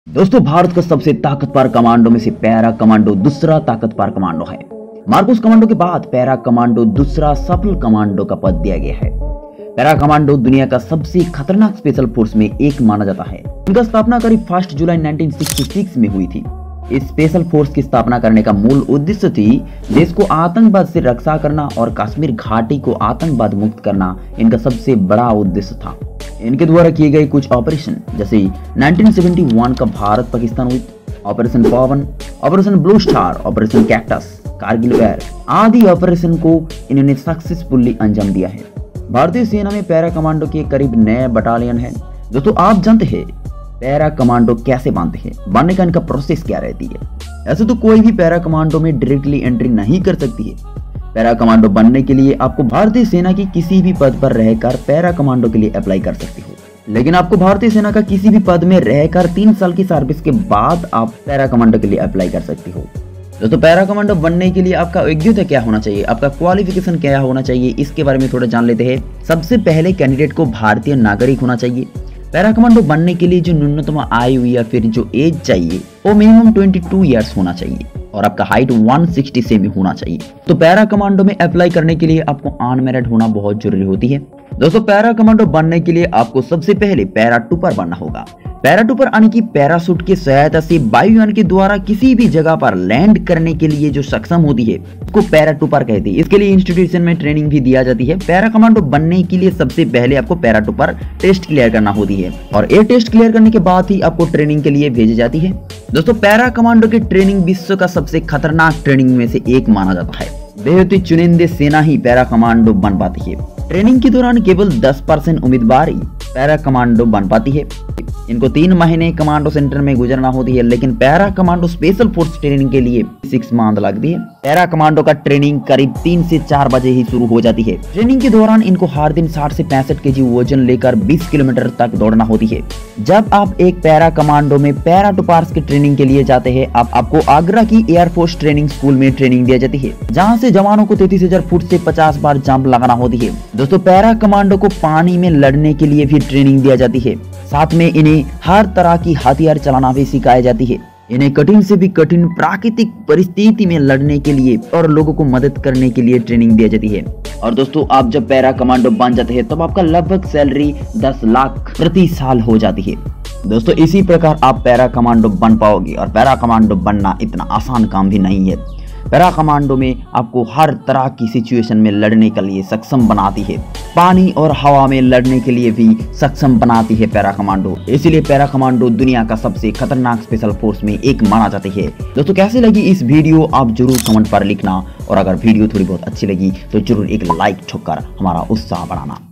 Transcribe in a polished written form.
दोस्तों, भारत का सबसे ताकतवर कमांडो में से पैरा कमांडो दूसरा ताकतवर कमांडो है। मार्कोस कमांडो के बाद पैरा कमांडो दूसरा सफल कमांडो का पद दिया गया है। पैरा कमांडो दुनिया का सबसे खतरनाक स्पेशल फोर्स में एक माना जाता है। इनका स्थापना करीब 1 जुलाई 1966 में हुई थी। इस स्पेशल फोर्स की स्थापना करने का मूल उद्देश्य थी देश को आतंकवाद से रक्षा करना और कश्मीर घाटी को आतंकवाद मुक्त करना इनका सबसे बड़ा उद्देश्य था। इनके द्वारा किए गए कुछ ऑपरेशन जैसे 1971 का भारत पाकिस्तान युद्ध, operation Pawan, operation blue star, operation cactus, Kargil war आदि ऑपरेशन को इन्होंने सक्सेसफुली अंजाम दिया है। भारतीय सेना में पैरा कमांडो के करीब 9 बटालियन है। दोस्तों, आप जानते हैं पैरा कमांडो कैसे बनते हैं, बनने का इनका प्रोसेस क्या रहती है। ऐसे तो कोई भी पैरा कमांडो में डायरेक्टली एंट्री नहीं कर सकती है। पैरा कमांडो बनने के लिए आपको भारतीय सेना की किसी भी पद पर रहकर पैरा कमांडो के लिए अप्लाई कर सकते हो। लेकिन आपको भारतीय सेना का किसी भी पद में रहकर 3 साल की सर्विस के बाद आप पैरा कमांडो के लिए अप्लाई कर सकते हो। दोस्तों, पैरा कमांडो बनने के लिए आपका योग्यता क्या होना चाहिए, आपका क्वालिफिकेशन क्या होना चाहिए, इसके बारे में थोड़ा जान लेते हैं। सबसे पहले कैंडिडेट को भारतीय नागरिक होना चाहिए। पैरा कमांडो बनने के लिए जो न्यूनतम आयु या फिर जो एज चाहिए वो मिनिमम 22 ईयर्स होना चाहिए और आपका हाइट 160 सेमी होना चाहिए। तो पैरा कमांडो में अप्लाई करने के लिए आपको अनमैरिड होना बहुत जरूरी होती है। दोस्तों, पैरा कमांडो बनने के लिए आपको सबसे पहले पैरा ट्रूपर बनना होगा। पैरा ट्रूपर यानी कि पैराशूट की सहायता से वायुयान के द्वारा किसी भी जगह पर लैंड करने के लिए जो सक्षम होती है उसको पैरा ट्रूपर कहते हैं। इसके लिए इंस्टीट्यूशन में ट्रेनिंग भी दिया जाती है। पैरा कमांडो बनने के लिए सबसे पहले आपको पैरा ट्रूपर टेस्ट क्लियर करना होती है और ये टेस्ट क्लियर करने के बाद ही आपको ट्रेनिंग के लिए भेजी जाती है। दोस्तों, पैरा कमांडो की ट्रेनिंग विश्व का सबसे खतरनाक ट्रेनिंग में से एक माना जाता है। बेहद ही चुनिंदे सेना ही पैरा कमांडो बन पाती है। ट्रेनिंग के दौरान केवल 10% उम्मीदवार ही पैरा कमांडो बन पाती है। इनको 3 महीने कमांडो सेंटर में गुजरना होती है, लेकिन para commando special force training के लिए 6 मंथ लगती है। पैरा कमांडो का ट्रेनिंग करीब 3 से 4 बजे ही शुरू हो जाती है। ट्रेनिंग के दौरान इनको हर दिन 60 से 65 केजी वजन लेकर 20 किलोमीटर तक दौड़ना होती है। जब आप एक पैरा कमांडो में पैरा ट्रूपर्स की ट्रेनिंग के लिए जाते हैं, आपको आगरा की एयरफोर्स ट्रेनिंग स्कूल में ट्रेनिंग दी जाती है, जहाँ से जवानों को 33,000 फुट से 50 बार जंप लगाना होती है। दोस्तों, पैरा कमांडो को पानी में लड़ने के लिए भी ट्रेनिंग दी जाती है। साथ में इन्हें हर तरह की हथियार चलाना भी सिखाई जाती है। इन्हें कठिन से भी कठिन प्राकृतिक परिस्थिति में लड़ने के लिए और लोगों को मदद करने के लिए ट्रेनिंग दी जाती है। और दोस्तों, आप जब पैरा कमांडो बन जाते हैं तब आपका लगभग सैलरी 10 लाख प्रति साल हो जाती है। दोस्तों, इसी प्रकार आप पैरा कमांडो बन पाओगे और पैरा कमांडो बनना इतना आसान काम भी नहीं है। पैरा कमांडो में आपको हर तरह की सिचुएशन में लड़ने के लिए सक्षम बनाती है। पानी और हवा में लड़ने के लिए भी सक्षम बनाती है पैरा कमांडो। इसीलिए पैरा कमांडो दुनिया का सबसे खतरनाक स्पेशल फोर्स में एक माना जाती है। दोस्तों, कैसे लगी इस वीडियो आप जरूर कमेंट पर लिखना और अगर वीडियो थोड़ी बहुत अच्छी लगी तो जरूर एक लाइक ठोककर हमारा उत्साह बढ़ाना।